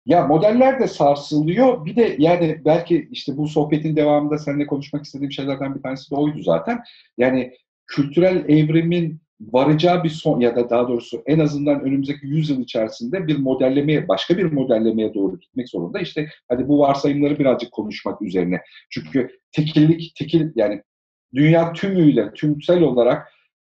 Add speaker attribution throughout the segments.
Speaker 1: Ya modeller de sarsılıyor. Bir de yani belki işte bu sohbetin devamında seninle konuşmak istediğim şeylerden bir tanesi de oydu zaten. Yani kültürel evrimin varacağı bir son, ya da daha doğrusu en azından önümüzdeki 100 yıl içerisinde bir modellemeye, başka bir modellemeye doğru gitmek zorunda. İşte hadi bu varsayımları birazcık konuşmak üzerine. Çünkü tekil yani dünya tümüyle, tümsel olarak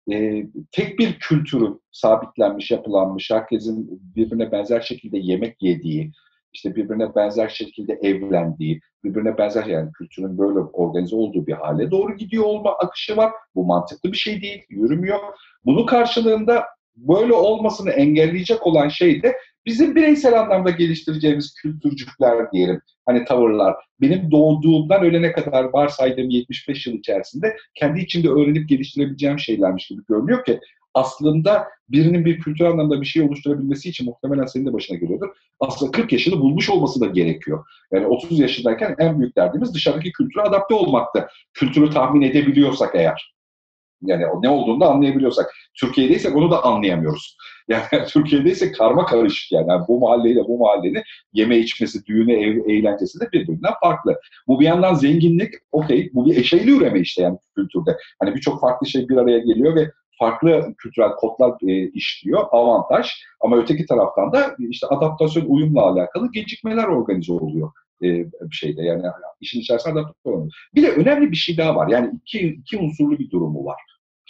Speaker 1: tek bir kültürün sabitlenmiş, yapılanmış, herkesin birbirine benzer şekilde yemek yediği, işte birbirine benzer şekilde evlendiği, birbirine benzer, yani kültürün böyle organize olduğu bir hale doğru gidiyor olma akışı var. Bu mantıklı bir şey değil, yürümüyor. Bunun karşılığında böyle olmasını engelleyecek olan şey de bizim bireysel anlamda geliştireceğimiz kültürcükler diyelim. Hani tavırlar. Benim doğduğumdan ölene kadar varsaydığım 75 yıl içerisinde kendi içimde öğrenip geliştirebileceğim şeylermiş gibi görünüyor ki aslında birinin bir kültür anlamda bir şey oluşturabilmesi için muhtemelen senin de başına geliyordur. Aslında 40 yaşını bulmuş olması da gerekiyor. Yani 30 yaşındayken en büyük derdimiz dışarıdaki kültüre adapte olmaktı. Kültürü tahmin edebiliyorsak eğer. Yani ne olduğunu da anlayabiliyorsak. Türkiye'deysek onu da anlayamıyoruz. Yani Türkiye'deysek karma karışık yani. Yani bu mahalleyle bu mahallenin yeme içmesi, düğünü, eğlencesi de birbirinden farklı. Bu bir yandan zenginlik, okey. Bu bir eşeğli üreme işte yani kültürde. Hani birçok farklı şey bir araya geliyor ve farklı kültürel kodlar işliyor, avantaj. Ama öteki taraftan da işte adaptasyon, uyumla alakalı gecikmeler organize oluyor bir şeyde. Yani işin içerisinde adapte olamıyor. Bir de önemli bir şey daha var. Yani iki unsurlu bir durumu var.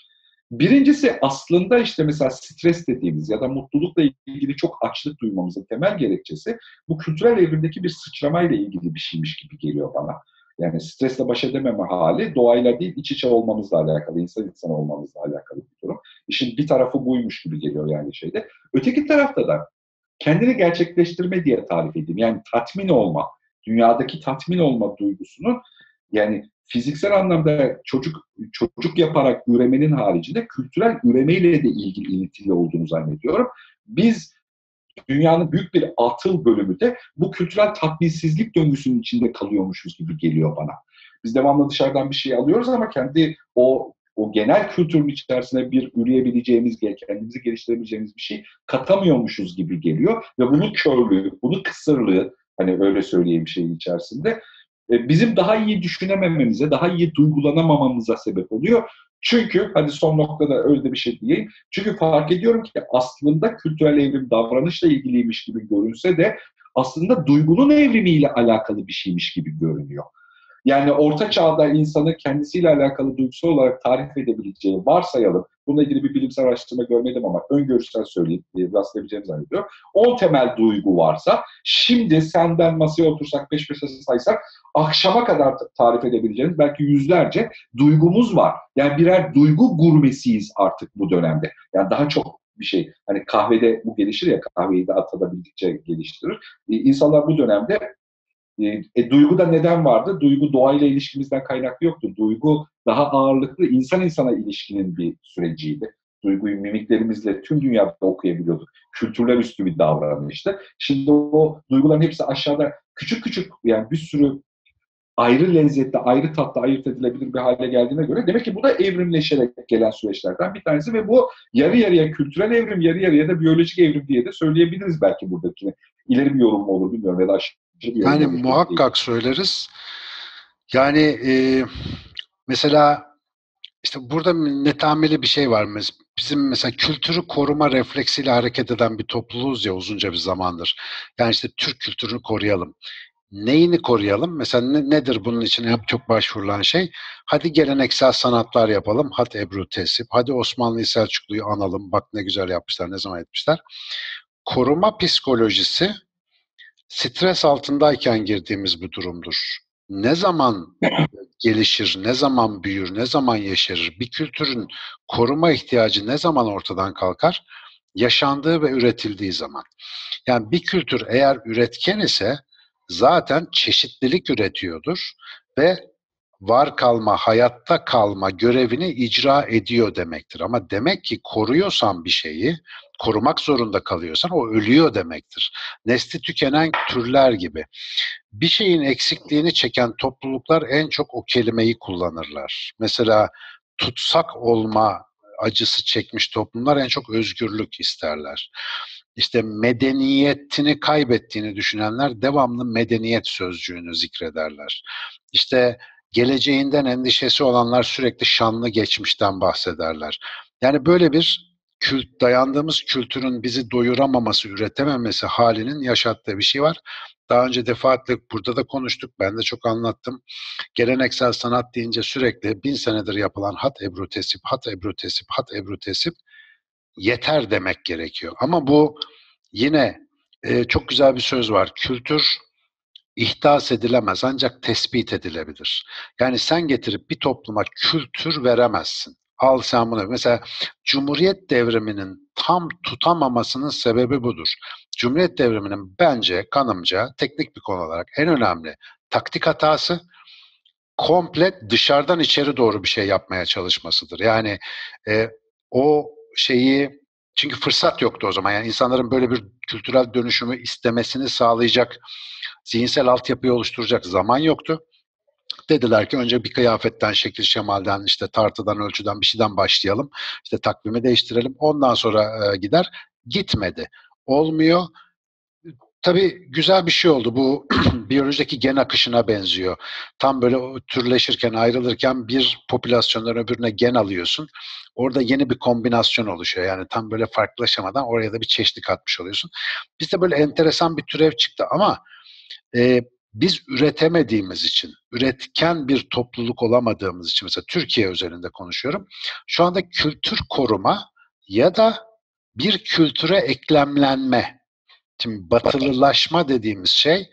Speaker 1: Birincisi aslında işte mesela stres dediğimiz ya da mutlulukla ilgili çok açlık duymamızın temel gerekçesi bu kültürel evrimdeki bir sıçramayla ilgili bir şeymiş gibi geliyor bana. Yani stresle baş edememe hali doğayla değil iç içe olmamızla alakalı, insan insan olmamızla alakalı bir durum. İşin bir tarafı buymuş gibi geliyor yani şeyde. Öteki tarafta da kendini gerçekleştirme diye tarif edeyim. Yani tatmin olma, dünyadaki tatmin olma duygusunun yani fiziksel anlamda çocuk yaparak üremenin haricinde kültürel üremeyle de ilgili ilintili olduğunu zannediyorum. Biz dünyanın büyük bir atıl bölümü de bu kültürel tatminsizlik döngüsünün içinde kalıyormuşuz gibi geliyor bana. Biz devamlı dışarıdan bir şey alıyoruz ama kendi o genel kültürün içerisine bir üreyebileceğimiz, kendimizi geliştirebileceğimiz bir şey katamıyormuşuz gibi geliyor. Ve bunun körlüğü, bunun kısırlığı, hani öyle söyleyeyim şeyin içerisinde, bizim daha iyi düşünemememize, daha iyi duygulanamamamıza sebep oluyor. Çünkü hadi son noktada öyle de bir şey diyeyim. Çünkü fark ediyorum ki aslında kültürel evrim davranışla ilgiliymiş gibi görünse de aslında duygunun evrimiyle alakalı bir şeymiş gibi görünüyor. Yani orta çağda insanı kendisiyle alakalı duygusal olarak tarif edebileceği varsayalım. Bununla ilgili bir bilimsel araştırma görmedim ama öngörüsel söyleyeyim, rastlayabileceğimi zannediyorum. 10 temel duygu varsa, şimdi senden masaya otursak, peş peşe saysak, akşama kadar tarif edebileceğimiz belki yüzlerce duygumuz var. Yani birer duygu gurmesiyiz artık bu dönemde. Yani daha çok bir şey. Hani kahvede bu gelişir ya, kahveyi de atadabildikçe geliştirir. İnsanlar bu dönemde duygu da neden vardı? Duygu doğayla ilişkimizden kaynaklı yoktu. Duygu daha ağırlıklı insan insana ilişkinin bir süreciydi. Duyguyu mimiklerimizle tüm dünyada okuyabiliyorduk. Kültürler üstü bir davranıştı. Şimdi o duyguların hepsi aşağıda küçük küçük, yani bir sürü ayrı lezzette, ayrı tatta ayırt edilebilir bir hale geldiğine göre demek ki bu da evrimleşerek gelen süreçlerden bir tanesi ve bu yarı yarıya kültürel evrim, yarı yarıya da biyolojik evrim diye de söyleyebiliriz belki buradakini. İleri bir yorum mu olur bilmiyorum ya da aşırı bir yorum
Speaker 2: Yani
Speaker 1: olur tabii değil.
Speaker 2: muhakkak söyleriz. Yani mesela işte burada netameli bir şey var. Bizim mesela kültürü koruma refleksiyle hareket eden bir topluluğuz ya uzunca bir zamandır. Yani işte Türk kültürünü koruyalım. Neyini koruyalım? Mesela nedir bunun için çok başvurulan şey? Hadi geleneksel sanatlar yapalım. Hadi Ebru Tesip. Hadi Osmanlı Selçuklu'yu analım. Bak ne güzel yapmışlar, ne zaman etmişler. Koruma psikolojisi stres altındayken girdiğimiz bir durumdur. Ne zaman gelişir, ne zaman büyür, ne zaman yeşerir? Bir kültürün koruma ihtiyacı ne zaman ortadan kalkar? Yaşandığı ve üretildiği zaman. Yani bir kültür eğer üretken ise zaten çeşitlilik üretiyordur ve var kalma, hayatta kalma görevini icra ediyor demektir. Ama demek ki koruyorsan bir şeyi, korumak zorunda kalıyorsan o ölüyor demektir. Nesli tükenen türler gibi. Bir şeyin eksikliğini çeken topluluklar en çok o kelimeyi kullanırlar. Mesela tutsak olma acısı çekmiş toplumlar en çok özgürlük isterler. İşte medeniyetini kaybettiğini düşünenler devamlı medeniyet sözcüğünü zikrederler. İşte geleceğinden endişesi olanlar sürekli şanlı geçmişten bahsederler. Yani böyle bir dayandığımız kültürün bizi doyuramaması, üretememesi halinin yaşattığı bir şey var. Daha önce defaatle burada da konuştuk, ben de çok anlattım. Geleneksel sanat deyince sürekli 1000 senedir yapılan hat ebru tesip, hat ebru tesip, hat ebru tesip yeter demek gerekiyor. Ama bu yine çok güzel bir söz var. Kültür ihdas edilemez ancak tespit edilebilir. Yani sen getirip bir topluma kültür veremezsin. Al sen bunu. Mesela Cumhuriyet devriminin tam tutamamasının sebebi budur. Cumhuriyet devriminin bence kanımca teknik bir konu olarak en önemli taktik hatası komple dışarıdan içeri doğru bir şey yapmaya çalışmasıdır. Yani o şeyi çünkü fırsat yoktu o zaman. Yani insanların böyle bir kültürel dönüşümü istemesini sağlayacak zihinsel altyapıyı oluşturacak zaman yoktu. Dediler ki önce bir kıyafetten, şekil şemalden, işte tartıdan, ölçüden bir şeyden başlayalım. İşte takvimi değiştirelim. Ondan sonra gider. Gitmedi. Olmuyor. Tabii güzel bir şey oldu. Bu biyolojideki gen akışına benziyor. Tam böyle türleşirken, ayrılırken bir popülasyondan öbürüne gen alıyorsun. Orada yeni bir kombinasyon oluşuyor. Yani tam böyle farklılaşamadan oraya da bir çeşitlilik katmış oluyorsun. Bizde böyle enteresan bir türev çıktı ama biz üretemediğimiz için, üretken bir topluluk olamadığımız için, mesela Türkiye üzerinde konuşuyorum. Şu anda kültür koruma ya da bir kültüre eklemlenme. Şimdi batılılaşma dediğimiz şey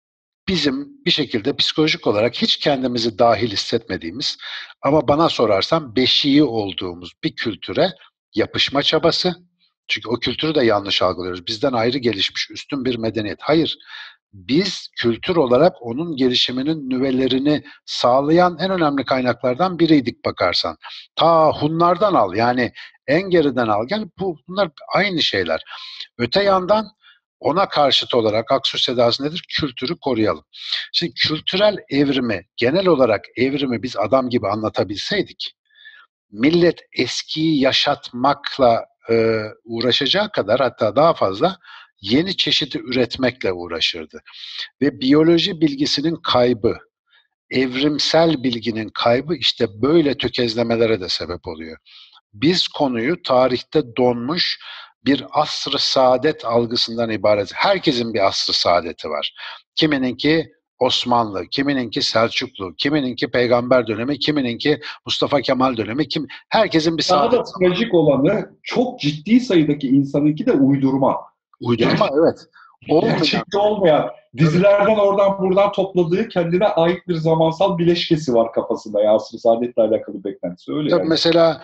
Speaker 2: bizim bir şekilde psikolojik olarak hiç kendimizi dahil hissetmediğimiz ama bana sorarsan beşiği olduğumuz bir kültüre yapışma çabası. Çünkü o kültürü de yanlış algılıyoruz. Bizden ayrı gelişmiş, üstün bir medeniyet. Hayır, biz kültür olarak onun gelişiminin nüvelerini sağlayan en önemli kaynaklardan biriydik bakarsan. Ta Hunlardan al, yani en geriden al gel, bunlar aynı şeyler. Öte yandan ona karşıt olarak Aksu sedası nedir? Kültürü koruyalım. Şimdi kültürel evrimi, genel olarak evrimi biz adam gibi anlatabilseydik, millet eskiyi yaşatmakla uğraşacağı kadar, hatta daha fazla yeni çeşidi üretmekle uğraşırdı. Ve biyoloji bilgisinin kaybı, evrimsel bilginin kaybı işte böyle tökezlemelere de sebep oluyor. Biz konuyu tarihte donmuş bir asr-ı saadet algısından ibaret. Herkesin bir asr-ı saadeti var. Kimininki Osmanlı, kimininki Selçuklu, kimininki Peygamber dönemi, kimininki Mustafa Kemal dönemi, herkesin bir
Speaker 1: Daha
Speaker 2: saadet
Speaker 1: da
Speaker 2: zamanı.
Speaker 1: trajik olanı çok ciddi sayıdaki insanınki de uydurma.
Speaker 2: Uydurma, evet. Olmayan.
Speaker 1: Gerçekte olmayan.
Speaker 2: Tabii.
Speaker 1: Dizilerden oradan buradan topladığı kendine ait bir zamansal bileşkesi var kafasında. Ya Asr-ı Saadet'le alakalı beklentisi öyle
Speaker 2: Tabii
Speaker 1: yani.
Speaker 2: mesela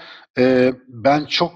Speaker 2: ben çok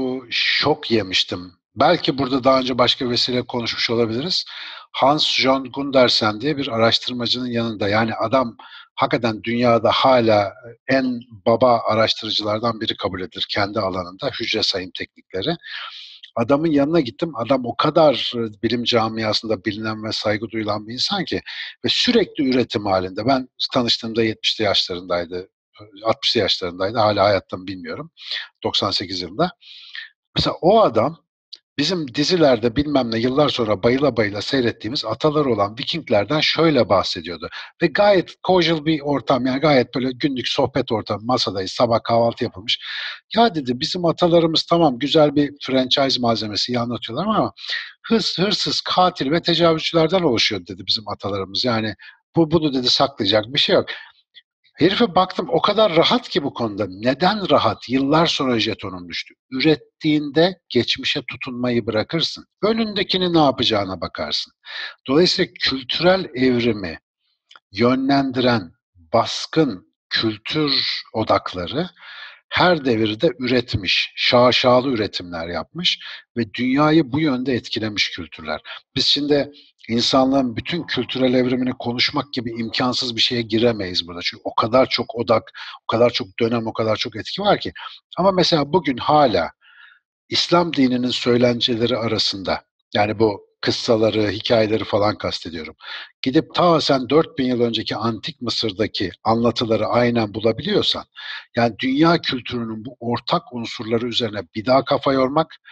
Speaker 2: şok yemiştim. Belki burada daha önce başka bir vesile konuşmuş olabiliriz. Hans John Gundersen diye bir araştırmacının yanında. Yani adam hakikaten dünyada hala en baba araştırıcılardan biri kabul edilir kendi alanında, hücre sayım teknikleri. Adamın yanına gittim. Adam o kadar bilim camiasında bilinen ve saygı duyulan bir insan ki ve sürekli üretim halinde. Ben tanıştığımda 70'li yaşlarındaydı. 60'lı yaşlarındaydı. Hala hayatta mı bilmiyorum. 98 yılında. Mesela o adam bizim dizilerde bilmem ne yıllar sonra bayıla bayıla seyrettiğimiz ataları olan Vikinglerden şöyle bahsediyordu. Ve gayet casual bir ortam, yani gayet böyle günlük sohbet ortamı, masadayız, sabah kahvaltı yapılmış. Ya dedi, bizim atalarımız tamam güzel bir franchise malzemesi, iyi anlatıyorlar ama hırsız, katil ve tecavüzcülerden oluşuyor dedi bizim atalarımız. Yani bunu dedi saklayacak bir şey yok. Herife baktım o kadar rahat ki bu konuda. Neden rahat? Yıllar sonra jetonum düştü. Ürettiğinde geçmişe tutunmayı bırakırsın. Önündekini ne yapacağına bakarsın. Dolayısıyla kültürel evrimi yönlendiren baskın kültür odakları her devirde üretmiş, şaşalı üretimler yapmış ve dünyayı bu yönde etkilemiş kültürler. Biz şimdi insanlığın bütün kültürel evrimini konuşmak gibi imkansız bir şeye giremeyiz burada. Çünkü o kadar çok odak, o kadar çok dönem, o kadar çok etki var ki. Ama mesela bugün hala İslam dininin söylenceleri arasında, yani bu kıssaları, hikayeleri falan kastediyorum. Gidip ta sen 4000 yıl önceki antik Mısır'daki anlatıları aynen bulabiliyorsan, yani dünya kültürünün bu ortak unsurları üzerine bir daha kafa yormak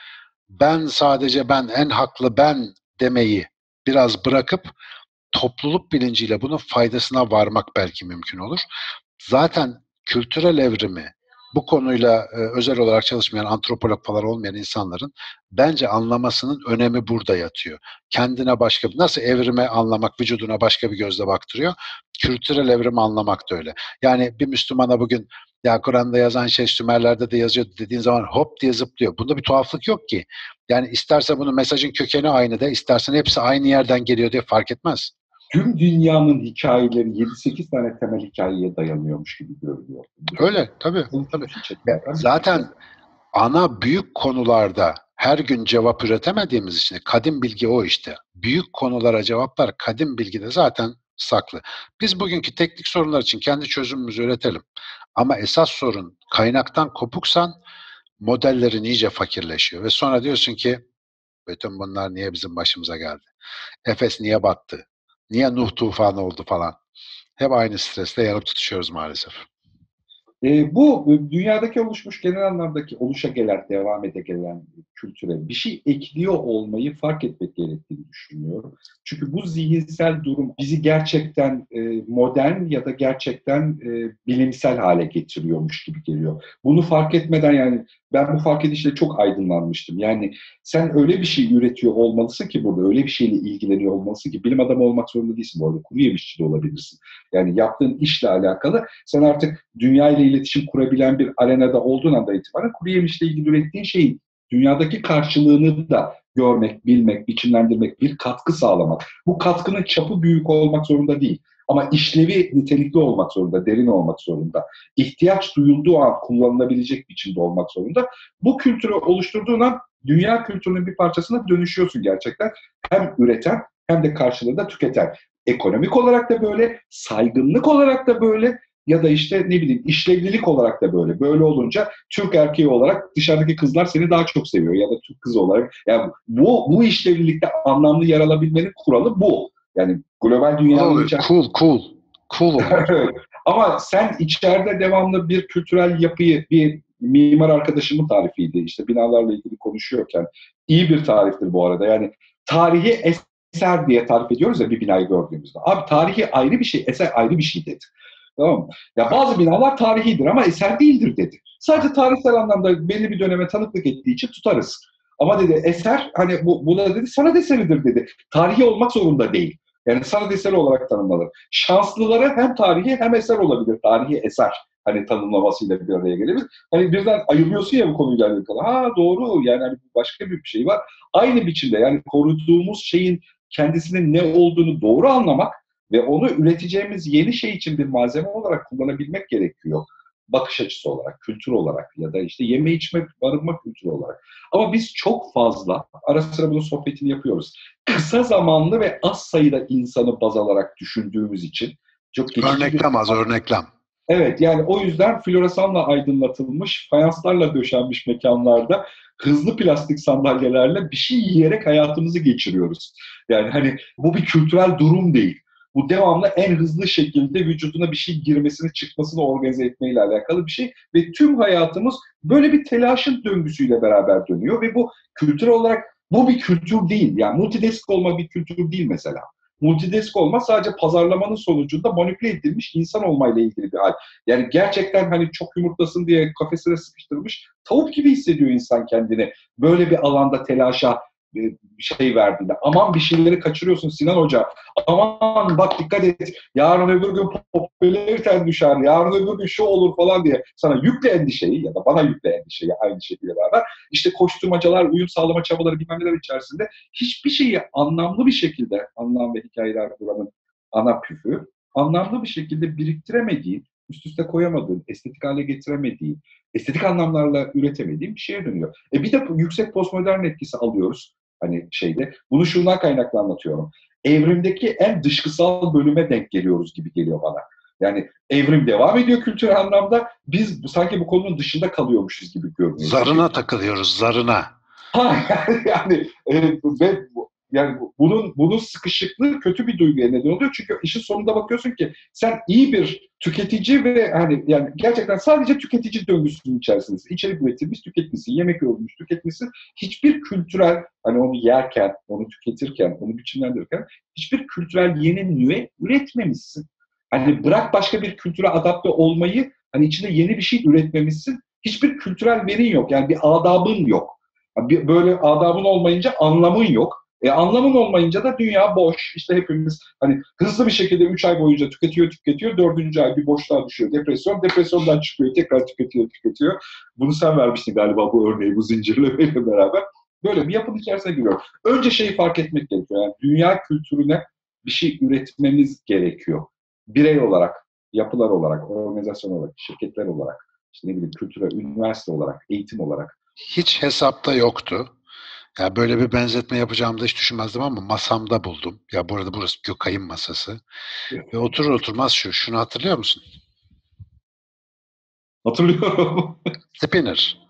Speaker 2: ben sadece ben, en haklı ben demeyi biraz bırakıp topluluk bilinciyle bunun faydasına varmak belki mümkün olur. Zaten kültürel evrimi bu konuyla özel olarak çalışmayan, antropolog falan olmayan insanların bence anlamasının önemi burada yatıyor. Kendine başka, nasıl evrimi anlamak vücuduna başka bir gözle baktırıyor, kültürel evrimi anlamak da öyle. Yani bir Müslümana bugün ya Kur'an'da yazan şey Sümerler'de de yazıyor dediğin zaman hop diye zıplıyor. Bunda bir tuhaflık yok ki. Yani isterse bunun mesajın kökeni aynı de, istersen hepsi aynı yerden geliyor diye fark etmez.
Speaker 1: Tüm dünyanın hikayeleri 7-8 tane temel hikayeye dayanıyormuş gibi görünüyor. Bu da
Speaker 2: Öyle tabii.
Speaker 1: ilginç
Speaker 2: Tabii.
Speaker 1: bir şey,
Speaker 2: Ya,
Speaker 1: çekinerek bir şey.
Speaker 2: zaten ana büyük konularda her gün cevap üretemediğimiz için kadim bilgi o işte. Büyük konulara cevaplar kadim bilgide zaten saklı. Biz bugünkü teknik sorunlar için kendi çözümümüzü üretelim. Ama esas sorun kaynaktan kopuksan modellerin iyice fakirleşiyor. Ve sonra diyorsun ki bütün bunlar niye bizim başımıza geldi? Efes niye battı? Niye Nuh tufanı oldu falan? Hep aynı stresle yanıp tutuşuyoruz maalesef.
Speaker 1: Bu dünyadaki oluşmuş genel anlamdaki oluşa gelen, devam ede gelen kültüre bir şey ekliyor olmayı fark etmek gerektiğini düşünüyorum. Çünkü bu zihinsel durum bizi gerçekten modern ya da gerçekten bilimsel hale getiriyormuş gibi geliyor. Bunu fark etmeden yani ben bu fark edişle çok aydınlanmıştım. Yani sen öyle bir şey üretiyor olmalısın ki burada öyle bir şeyle ilgileniyor olmalısın ki bilim adamı olmak zorunda değilsin bu arada. Kuru yemişçi de olabilirsin. Yani yaptığın işle alakalı sen artık dünya ile iletişim kurabilen bir arenada olduğun andan itibaren kuru yemişle ilgili ürettiğin şeyin dünyadaki karşılığını da görmek, bilmek, biçimlendirmek, bir katkı sağlamak. Bu katkının çapı büyük olmak zorunda değil. Ama işlevi nitelikli olmak zorunda, derin olmak zorunda. İhtiyaç duyulduğu an kullanılabilecek biçimde olmak zorunda. Bu kültürü oluşturduğun an dünya kültürünün bir parçasına dönüşüyorsun gerçekten. Hem üreten hem de karşılığında tüketen. Ekonomik olarak da böyle, saygınlık olarak da böyle ya da işte ne bileyim işlevlilik olarak da böyle. Böyle olunca Türk erkeği olarak dışarıdaki kızlar seni daha çok seviyor ya da Türk kızı olarak. Yani bu işlevlilikte anlamlı yer alabilmenin kuralı bu. Yani global dünyanın içerisinde.
Speaker 2: Cool olmak.
Speaker 1: Ama sen içeride devamlı bir kültürel yapıyı, bir mimar arkadaşımın tarifiydi. İşte binalarla ilgili konuşuyorken. İyi bir tariftir bu arada. Yani tarihi eser diye tarif ediyoruz ya bir binayı gördüğümüzde. Abi tarihi ayrı bir şey, eser ayrı bir şey dedi. Tamam mı? Ya bazı binalar tarihidir ama eser değildir dedi. Sadece tarihsel anlamda belli bir döneme tanıklık ettiği için tutarız. Ama dedi eser hani bu da dedi sanat eseridir dedi. Tarihi olmak zorunda değil. Yani sanat eseri olarak tanımlanır. Şanslılara hem tarihi hem eser olabilir. Tarihi eser hani tanımlamasıyla bir araya gelebilir. Hani birden ayırıyorsun ya bu konuyla alakalı. Ha doğru yani hani başka bir şey var. Aynı biçimde yani koruduğumuz şeyin kendisinin ne olduğunu doğru anlamak ve onu üreteceğimiz yeni şey için bir malzeme olarak kullanabilmek gerekiyor. Bakış açısı olarak, kültür olarak ya da işte yeme içme, barınma kültürü olarak. Ama biz çok fazla, ara sıra bunun sohbetini yapıyoruz. Kısa zamanlı ve az sayıda insanı baz alarak düşündüğümüz için çok geçici bir...
Speaker 2: Örneklem az, örneklem.
Speaker 1: Evet yani o yüzden floresanla aydınlatılmış, fayanslarla döşenmiş mekanlarda hızlı plastik sandalyelerle bir şey yiyerek hayatımızı geçiriyoruz. Yani hani bu bir kültürel durum değil. Bu devamlı en hızlı şekilde vücuduna bir şey girmesini, çıkmasını organize etmeyle alakalı bir şey. Ve tüm hayatımız böyle bir telaşın döngüsüyle beraber dönüyor. Ve bu kültürel olarak bu bir kültür değil. Yani multidesk olma bir kültür değil mesela. Multidesk olma sadece pazarlamanın sonucunda manipüle edilmiş insan olmayla ilgili bir hal. Yani gerçekten hani çok yumurtlasın diye kafesine sıkıştırmış tavuk gibi hissediyor insan kendini. Böyle bir alanda telaşa şey verdiğinde. Aman bir şeyleri kaçırıyorsun Sinan Hoca. Aman bak dikkat et. Yarın öbür gün popülariten düşer. Yarın öbür gün şu olur falan diye sana yükle endişeyi ya da bana yükle endişeyi aynı şekilde beraber. İşte koşturmacalar, uyum sağlama çabaları bilmem neler içerisinde hiçbir şeyi anlamlı bir şekilde anlam ve hikayeler buranın ana püfü anlamlı bir şekilde biriktiremediğin, üst üste koyamadığın, estetik hale getiremediğin, estetik anlamlarla üretemediğin bir şeye dönüyor. Bir de yüksek postmodern etkisi alıyoruz hani şeyde. Bunu şundan kaynaklı anlatıyorum. Evrimdeki en dışkısal bölüme denk geliyoruz gibi geliyor bana. Yani evrim devam ediyor kültürel anlamda. Biz sanki bu konunun dışında kalıyormuşuz gibi görünüyor.
Speaker 2: Zarına takılıyoruz, zarına.
Speaker 1: Ha, yani ve Yani bunun sıkışıklığı kötü bir duyguya neden oluyor. Çünkü işin sonunda bakıyorsun ki sen iyi bir tüketici ve hani yani gerçekten sadece tüketici döngüsünün içerisindesin. İçerik üretilmiş tüketmişsin, yemek yorulmuş tüketmişsin. Hiçbir kültürel hani onu yerken, onu tüketirken, onu biçimlendirirken hiçbir kültürel yeni nüve üretmemişsin. Hani bırak başka bir kültüre adapte olmayı, hani içinde yeni bir şey üretmemişsin. Hiçbir kültürel verin yok. Yani bir adabın yok. Böyle adabın olmayınca anlamın yok. Anlamın olmayınca da dünya boş. İşte hepimiz hani hızlı bir şekilde 3 ay boyunca tüketiyor. 4. ay bir boşluğa düşüyor. Depresyondan çıkıyor. Tekrar tüketiyor. Bunu sen vermiştin galiba bu örneği, bu zincirlemeyle beraber. Böyle bir yapının içerisine giriyor. Önce şeyi fark etmek gerekiyor. Yani dünya kültürüne bir şey üretmemiz gerekiyor. Birey olarak, yapılar olarak, organizasyon olarak, şirketler olarak, işte ne bileyim kültüre, üniversite olarak, eğitim olarak.
Speaker 2: Hiç hesapta yoktu. Ya böyle bir benzetme yapacağımı da hiç düşünmezdim ama masamda buldum. Ya bu arada burası Gökay'ın masası. Ve oturur oturmaz şunu hatırlıyor musun?
Speaker 1: Hatırlıyorum.
Speaker 2: Spinner.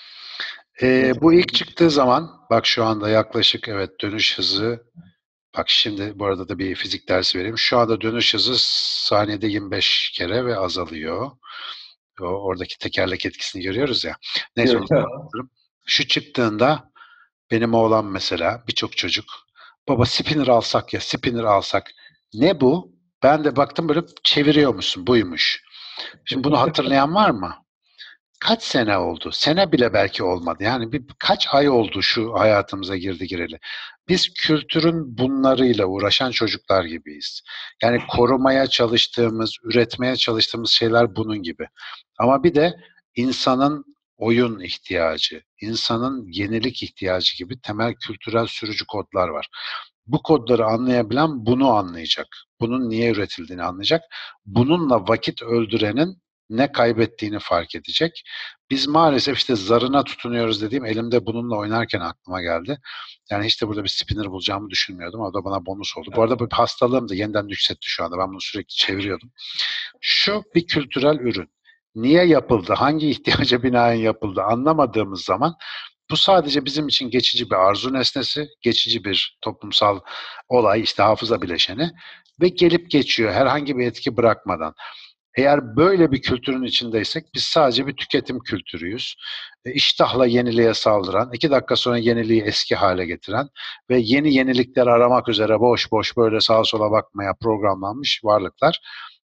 Speaker 2: Bu ilk
Speaker 1: Hatırlıyorum.
Speaker 2: çıktığı zaman bak şu anda yaklaşık evet dönüş hızı bak şimdi bu arada da bir fizik dersi vereyim. Şu anda dönüş hızı saniyede 25 kere ve azalıyor. Oradaki tekerlek etkisini görüyoruz ya. Neyse onu
Speaker 1: Evet.
Speaker 2: sonra anlatırım. Şu çıktığında benim oğlan mesela birçok çocuk baba spinner alsak ya spinner alsak. Ne bu? Ben de baktım böyle çeviriyormuşsun buymuş. Şimdi bunu hatırlayan var mı? Kaç sene oldu? Sene bile belki olmadı. Yani kaç ay oldu şu hayatımıza girdi gireli. Biz kültürün bunlarıyla uğraşan çocuklar gibiyiz. Yani korumaya çalıştığımız, üretmeye çalıştığımız şeyler bunun gibi. Ama bir de insanın oyun ihtiyacı, insanın yenilik ihtiyacı gibi temel kültürel sürücü kodlar var. Bu kodları anlayabilen bunu anlayacak. Bunun niye üretildiğini anlayacak. Bununla vakit öldürenin ne kaybettiğini fark edecek. Biz maalesef işte zarına tutunuyoruz dediğim elimde bununla oynarken aklıma geldi. Yani hiç de burada bir spinner bulacağımı düşünmüyordum. O da bana bonus oldu. Bu arada bu hastalığım da yeniden yükseltti şu anda. Ben bunu sürekli çeviriyordum. Şu bir kültürel ürün. Niye yapıldı, hangi ihtiyaca binaen yapıldı anlamadığımız zaman bu sadece bizim için geçici bir arzu nesnesi, geçici bir toplumsal olay, işte hafıza bileşeni ve gelip geçiyor herhangi bir etki bırakmadan. Eğer böyle bir kültürün içindeysek biz sadece bir tüketim kültürüyüz. İştahla yeniliğe saldıran, 2 dakika sonra yeniliği eski hale getiren ve yeni yenilikler aramak üzere boş boş böyle sağa sola bakmaya programlanmış varlıklar.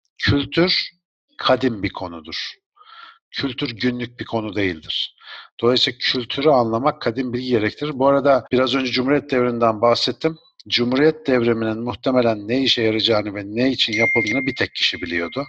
Speaker 2: Kültür kadim bir konudur. Kültür günlük bir konu değildir. Dolayısıyla kültürü anlamak kadim bilgi gerektirir. Bu arada biraz önce Cumhuriyet Devrimi'nden bahsettim. Cumhuriyet Devrimi'nin muhtemelen ne işe yarayacağını ve ne için yapıldığını bir tek kişi biliyordu.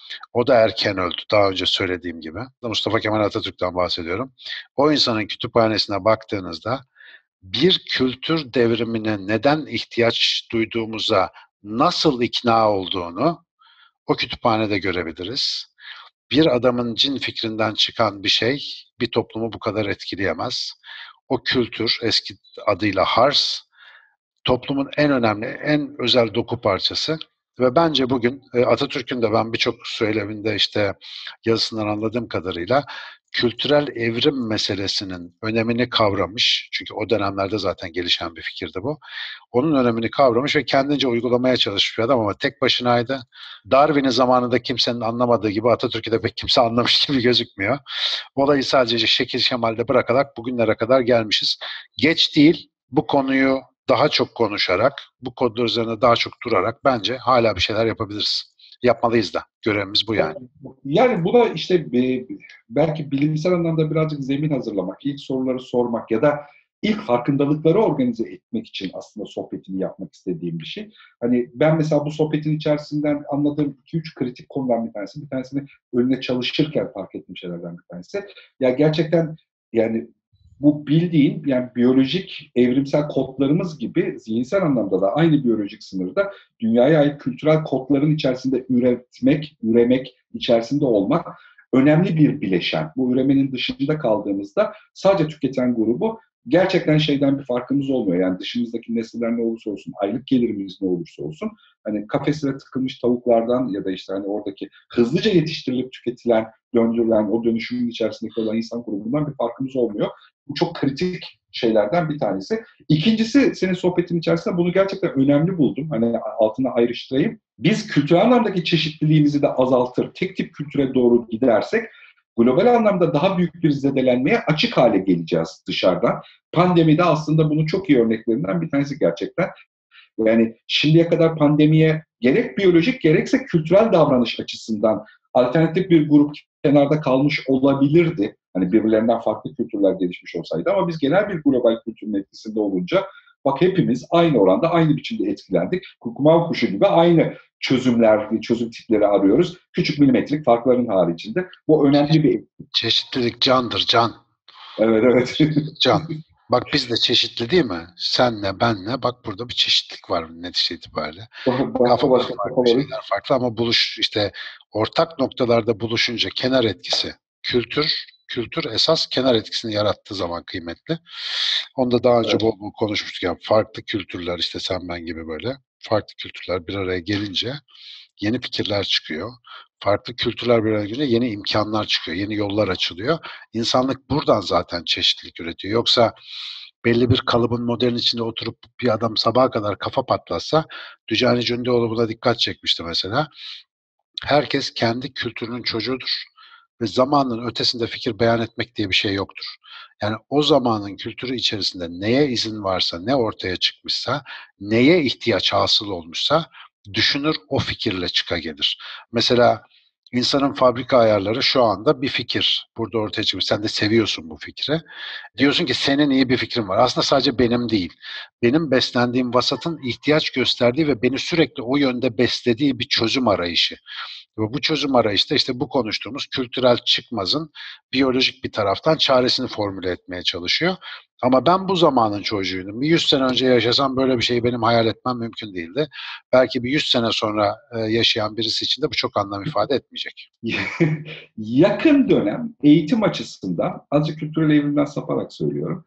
Speaker 2: O da erken öldü. Daha önce söylediğim gibi. Mustafa Kemal Atatürk'ten bahsediyorum. O insanın kütüphanesine baktığınızda bir kültür devrimine neden ihtiyaç duyduğumuza nasıl ikna olduğunu o kütüphanede görebiliriz. Bir adamın cin fikrinden çıkan bir şey bir toplumu bu kadar etkileyemez. O kültür eski adıyla Hars toplumun en önemli, en özel doku parçası. Ve bence bugün Atatürk'ün de ben birçok söyleminde işte yazısından anladığım kadarıyla kültürel evrim meselesinin önemini kavramış. Çünkü o dönemlerde zaten gelişen bir fikirdi bu. Onun önemini kavramış ve kendince uygulamaya çalışmış bir adam ama tek başınaydı. Darwin'i zamanında kimsenin anlamadığı gibi Atatürk'ü de pek kimse anlamış gibi gözükmüyor. Olayı sadece şekil şemalde bırakarak bugünlere kadar gelmişiz. Geç değil, bu konuyu daha çok konuşarak, bu kodlar üzerine daha çok durarak bence hala bir şeyler yapabiliriz. Yapmalıyız da. Görevimiz bu yani.
Speaker 1: Yani buna işte belki bilimsel anlamda birazcık zemin hazırlamak, ilk soruları sormak ya da ilk farkındalıkları organize etmek için aslında sohbetini yapmak istediğim bir şey. Hani ben mesela bu sohbetin içerisinden anladığım 2-3 kritik konudan bir tanesi, bir tanesini önüne çalışırken fark ettiğim şeylerden bir tanesi. Ya gerçekten yani bu bildiğin yani biyolojik evrimsel kodlarımız gibi zihinsel anlamda da aynı biyolojik sınırda dünyaya ait kültürel kodların içerisinde üremek, içerisinde olmak önemli bir bileşen. Bu üremenin dışında kaldığımızda sadece tüketen grubu gerçekten şeyden bir farkımız olmuyor. Yani dışımızdaki nesiller ne olursa olsun, aylık gelirimiz ne olursa olsun, hani kafesine tıkılmış tavuklardan ya da işte hani oradaki hızlıca yetiştirilip tüketilen, döndürülen, o dönüşümün içerisindeki olan insan grubundan bir farkımız olmuyor. Bu çok kritik şeylerden bir tanesi. İkincisi, senin sohbetin içerisinde bunu gerçekten önemli buldum. Hani altına ayrıştırayım. Biz kültürel anlamdaki çeşitliliğimizi de azaltır, tek tip kültüre doğru gidersek global anlamda daha büyük bir zedelenmeye açık hale geleceğiz dışarıdan. Pandemide aslında bunun çok iyi örneklerinden bir tanesi gerçekten. Yani şimdiye kadar pandemiye gerek biyolojik gerekse kültürel davranış açısından alternatif bir grup kenarda kalmış olabilirdi. Hani birbirlerinden farklı kültürler gelişmiş olsaydı, ama biz genel bir global kültürün etkisinde olunca bak hepimiz aynı oranda aynı biçimde etkilendik. Kukumav kuşu gibi aynı çözümler, çözüm tipleri arıyoruz. Küçük milimetrik farkların haricinde. Bu önemli bir...
Speaker 2: Çeşitlilik candır, can.
Speaker 1: Evet, evet.
Speaker 2: Can. Bak biz de çeşitli değil mi? Senle, benle. Bak burada bir çeşitlilik var netice itibariyle.
Speaker 1: Başka
Speaker 2: Kafamız
Speaker 1: başka
Speaker 2: farklı,
Speaker 1: kafaların.
Speaker 2: şeyler farklı ama işte ortak noktalarda buluşunca kenar etkisi. Kültür esas kenar etkisini yarattığı zaman kıymetli. Onu da daha önce
Speaker 1: Evet.
Speaker 2: bol bol konuşmuştuk. Yani farklı kültürler, işte sen ben gibi böyle farklı kültürler bir araya gelince yeni fikirler çıkıyor. Farklı kültürler bir araya gelince yeni imkanlar çıkıyor, yeni yollar açılıyor. İnsanlık buradan zaten çeşitlilik üretiyor. Yoksa belli bir kalıbın, modelin içinde oturup bir adam sabaha kadar kafa patlatsa, Dücani Cündoğlu buna dikkat çekmişti mesela. Herkes kendi kültürünün çocuğudur ve zamanın ötesinde fikir beyan etmek diye bir şey yoktur. Yani o zamanın kültürü içerisinde neye izin varsa, ne ortaya çıkmışsa, neye ihtiyaç hasıl olmuşsa düşünür, o fikirle çıka gelir. Mesela insanın fabrika ayarları şu anda bir fikir. Burada ortaya çıkmış. Sen de seviyorsun bu fikri. Diyorsun ki senin iyi bir fikrin var. Aslında sadece benim değil. Benim beslendiğim vasatın ihtiyaç gösterdiği ve beni sürekli o yönde beslediği bir çözüm arayışı. Ve bu çözüm arayışta işte bu konuştuğumuz kültürel çıkmazın biyolojik bir taraftan çaresini formüle etmeye çalışıyor. Ama ben bu zamanın çocuğuydum. Bir 100 sene önce yaşasam böyle bir şeyi benim hayal etmem mümkün değildi. Belki bir 100 sene sonra yaşayan birisi için de bu çok anlam ifade etmeyecek.
Speaker 1: Yakın dönem eğitim açısından, azıcık kültürel evrimden saparak söylüyorum,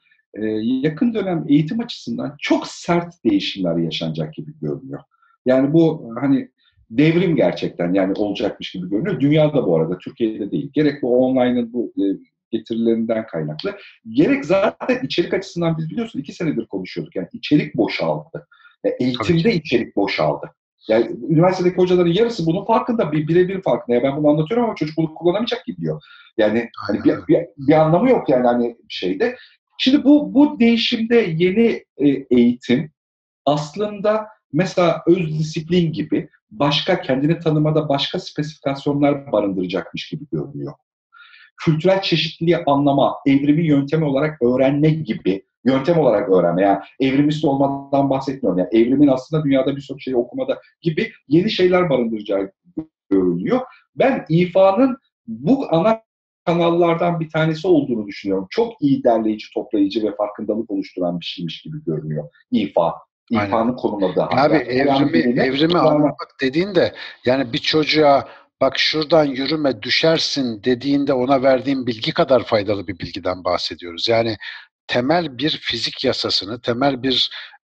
Speaker 1: yakın dönem eğitim açısından çok sert değişimler yaşanacak gibi görünüyor. Yani bu hani devrim gerçekten yani olacakmış gibi görünüyor. Dünyada bu arada, Türkiye'de değil. Gerek bu online'ın bu getirilerinden kaynaklı. Gerek zaten içerik açısından biz biliyorsun 2 senedir konuşuyorduk. Yani içerik boşaldı.
Speaker 2: Tabii ki.
Speaker 1: Eğitimde içerik boşaldı. Yani üniversitedeki hocaların yarısı bunun farkında, birebir farkında. Ya ben bunu anlatıyorum ama çocuk bunu kullanamayacak gibi diyor. Yani hani
Speaker 2: Aynen öyle.
Speaker 1: bir anlamı yok yani hani şeyde. Şimdi bu değişimde yeni eğitim aslında mesela öz disiplin gibi başka kendini tanımada başka spesifikasyonlar barındıracakmış gibi görünüyor. Kültürel çeşitliliği anlama, evrimi yöntemi olarak öğrenme gibi, yöntem olarak öğrenme. Yani evrimist olmadan bahsetmiyorum. Yani evrimin aslında dünyada bir sürü şeyi okumada gibi yeni şeyler barındıracağı görülüyor. Ben İFA'nın bu ana kanallardan bir tanesi olduğunu düşünüyorum. Çok iyi derleyici, toplayıcı ve farkındalık oluşturan bir şeymiş gibi görünüyor İFA.
Speaker 2: Aynen.
Speaker 1: İFA'nın konumladığı hal.
Speaker 2: Abi
Speaker 1: Yani Kur'an dilini
Speaker 2: evrimi
Speaker 1: kulağına...
Speaker 2: anlamak dediğinde yani bir çocuğa bak şuradan yürüme düşersin dediğinde ona verdiğim bilgi kadar faydalı bir bilgiden bahsediyoruz. Yani temel bir fizik yasasını, temel bir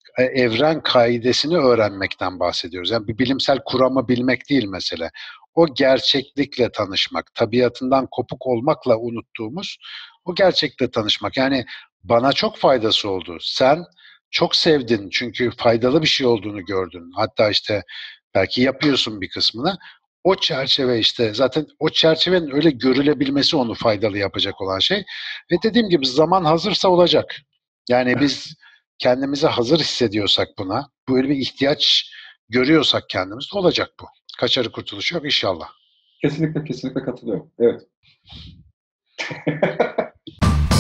Speaker 2: evren kaidesini öğrenmekten bahsediyoruz. Yani bir bilimsel kuramı bilmek değil mesele. O gerçeklikle tanışmak, tabiatından kopuk olmakla unuttuğumuz o gerçekle tanışmak. Yani bana çok faydası oldu. Sen çok sevdin çünkü faydalı bir şey olduğunu gördün. Hatta işte belki yapıyorsun bir kısmını. O çerçeve işte zaten o çerçevenin öyle görülebilmesi onu faydalı yapacak olan şey. Ve dediğim gibi zaman hazırsa olacak. Yani biz kendimizi hazır hissediyorsak buna, böyle bir ihtiyaç görüyorsak kendimizde olacak bu. Kaçarı kurtuluşu yok inşallah.
Speaker 1: Kesinlikle kesinlikle katılıyorum. Evet.